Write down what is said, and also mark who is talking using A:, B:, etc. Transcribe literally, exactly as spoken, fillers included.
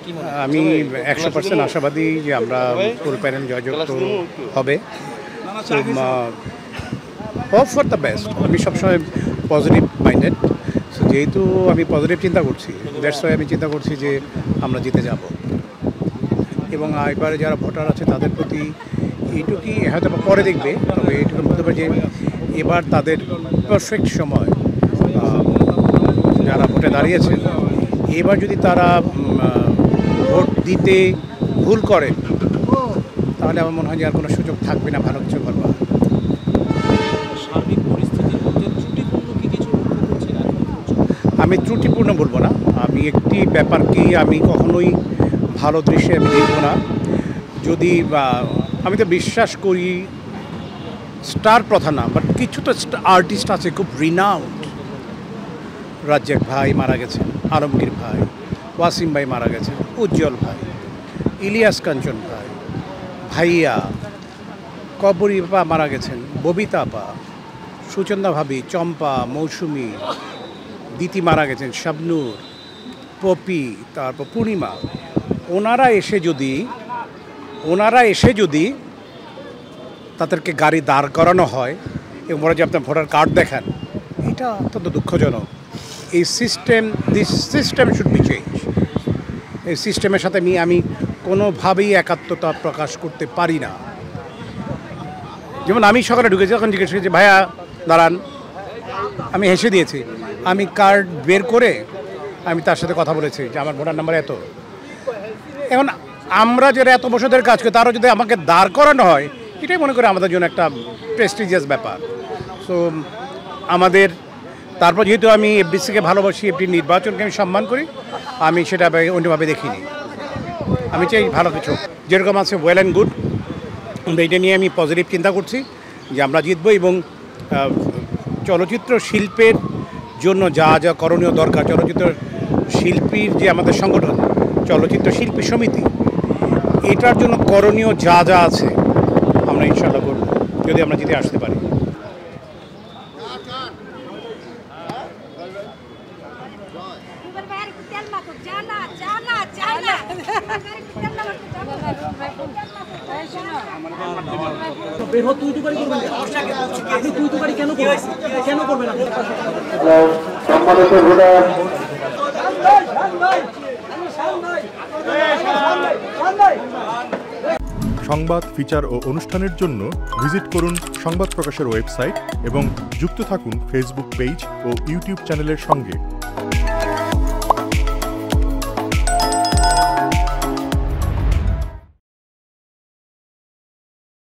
A: আমি একশো পার্সেন্ট আশাবাদী যে আমরা ফুল প্যানেল জয়যুক্ত হবে। Hope for the best. আমি সবসময় পজিটিভ মাইন্ডেড, সো যেহেতু আমি পজিটিভ চিন্তা করছি, দ্যাটস ওয়াই আমি চিন্তা করছি যে আমরা জিতে যাব। এবং এবারে যারা ভোটার আছে তাদের প্রতি এইটুকুই, হয়তো পরে দেখবে, তবে এইটুকু বলতে পারি যে এবার তাদের পারফেক্ট সময়। যারা ভোটে দাঁড়িয়েছেন, এবার যদি তারা ভোট দিতে ভুল করে তাহলে আমার মনে হয় যে আর কোনো সুযোগ থাকবে না ভালো কিছু করবার।
B: সার্বিক পরিস্থিতির মধ্যে ত্রুটিপূর্ণ কি কিছু লক্ষ্য করছেন?
A: আমি ত্রুটিপূর্ণ বলবো না, আমি একটি ব্যাপারকে আমি কখনোই ভালো দৃশ্যে আমি দেখব না। যদি আমি তো বিশ্বাস করি স্টার প্রথা না, বাট কিছু তো আর্টিস্ট আছে খুব রিনাউন্ড। রাজ্জাক ভাই মারা গেছেন, আলমগীর ভাই, ওয়াসিম ভাই মারা গেছেন, উজ্জ্বল ভাই, ইলিয়াস কাঞ্চন ভাই, ভাইয়া, কবরী আপা মারা গেছেন, ববিতা আপা, সুচন্দা ভাবি, চম্পা, মৌসুমি, দিতি মারা গেছেন, শাবনূর, পপি, তারপর পূর্ণিমা। ওনারা এসে যদি ওনারা এসে যদি তাদেরকে গাড়ি দাঁড় করানো হয় এবং ওরা যে আপনার ভোটার কার্ড দেখান, এটা অত্যন্ত দুঃখজনক। এই system this system should be change. এই সিস্টেমের সাথে আমি আমি কোনোভাবেই একাত্মতা প্রকাশ করতে পারি না। যেমন আমি সকালে ঢুকেছি, যখন জিজ্ঞেস করেছি ভাইয়া দাঁড়ান, আমি হেসে দিয়েছি। আমি কার্ড বের করে আমি তার সাথে কথা বলেছি যে আমার ভোটার নাম্বার এত। এখন আমরা যারা এত বছরের কাজ করি, তারও যদি আমাকে দাঁড় করানো হয়, এটাই মনে করি আমাদের জন্য একটা প্রেস্টিজিয়াস ব্যাপার। সো আমাদের তারপর যেহেতু আমি এফডিসিকে ভালোবাসি, একটি নির্বাচনকে আমি সম্মান করি, আমি সেটা অন্যভাবে দেখিনি। আমি চাই ভালো কিছু, যেরকম আছে ওয়েল অ্যান্ড গুড। এইটা নিয়ে আমি পজিটিভ চিন্তা করছি যে আমরা জিতবো। এবং চলচ্চিত্র শিল্পের জন্য যা যা করণীয় দরকার, চলচ্চিত্র শিল্পীর যে আমাদের সংগঠন চলচ্চিত্র শিল্পী সমিতি, এটার জন্য করণীয় যা যা আছে আমরা ইনশাআল্লাহ করব, যদি আমরা জিতে আসতে পারি।
C: সংবাদ, ফিচার ও অনুষ্ঠানের জন্য ভিজিট করুন সংবাদ প্রকাশের ওয়েবসাইট এবং যুক্ত থাকুন ফেসবুক পেজ ও ইউটিউব চ্যানেলের সঙ্গে।